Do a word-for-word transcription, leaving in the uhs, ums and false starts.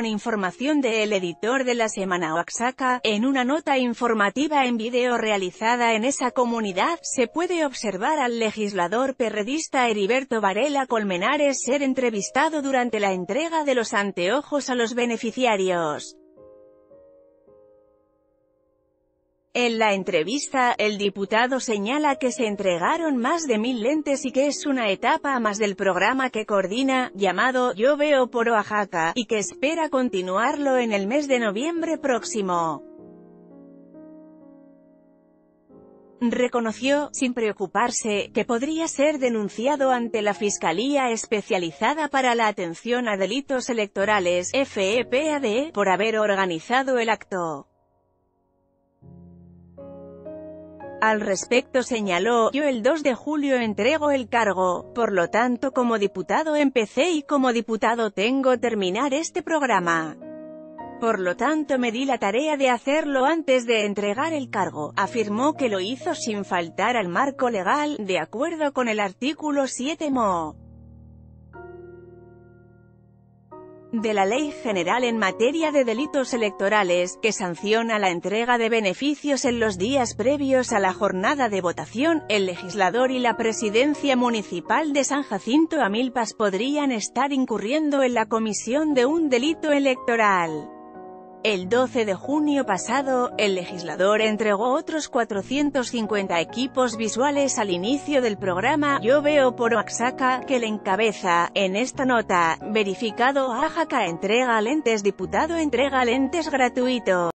con información de El Editor de la Semana Oaxaca. En una nota informativa en vídeo realizada en esa comunidad, se puede observar al legislador perredista Heriberto Varela Colmenares ser entrevistado durante la entrega de los anteojos a los beneficiarios. En la entrevista, el diputado señala que se entregaron más de mil lentes y que es una etapa más del programa que coordina, llamado Yo Veo por Oaxaca, y que espera continuarlo en el mes de noviembre próximo. Reconoció, sin preocuparse, que podría ser denunciado ante la Fiscalía Especializada para la Atención a Delitos Electorales, F E P A D, por haber organizado el acto. Al respecto señaló: yo el dos de julio entrego el cargo, por lo tanto como diputado empecé y como diputado tengo terminar este programa. Por lo tanto me di la tarea de hacerlo antes de entregar el cargo. Afirmó que lo hizo sin faltar al marco legal, de acuerdo con el artículo siete mo. de la Ley General en materia de delitos electorales, que sanciona la entrega de beneficios en los días previos a la jornada de votación. El legislador y la presidencia municipal de San Jacinto Amilpas podrían estar incurriendo en la comisión de un delito electoral. El doce de junio pasado, el legislador entregó otros cuatrocientos cincuenta equipos visuales al inicio del programa Yo Veo por Oaxaca, que le encabeza. En esta nota, verificado Oaxaca entrega lentes, diputado entrega lentes gratuitos.